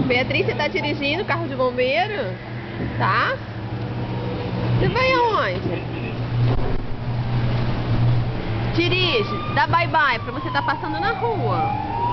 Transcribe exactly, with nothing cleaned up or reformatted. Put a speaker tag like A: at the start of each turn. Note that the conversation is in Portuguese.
A: Beatriz, você tá dirigindo o carro de bombeiro? Tá? Você vai aonde? Dirige, dá bye bye pra você tá passando na rua.